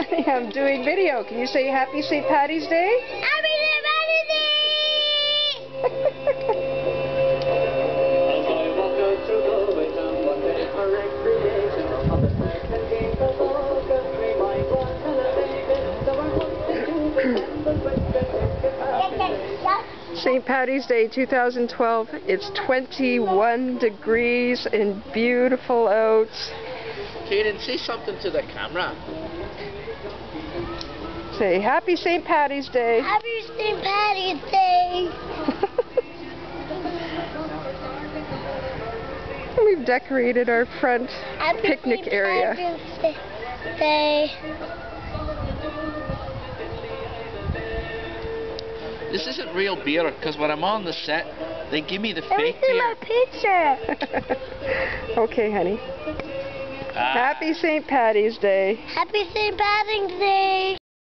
Honey, I'm doing video. Can you say Happy St. Paddy's Day? Happy St. Paddy's St. Paddy's Day 2012. It's 21 degrees and beautiful out. Kaden, say something to the camera. Say Happy St. Paddy's Day. Happy St. Paddy's Day. We've decorated our front Happy picnic St. area. Paddy's Day. This isn't real beer, because when I'm on the set, they give me the Let me fake see beer. my picture. Okay, honey. Happy St. Paddy's Day. Happy St. Paddy's Day.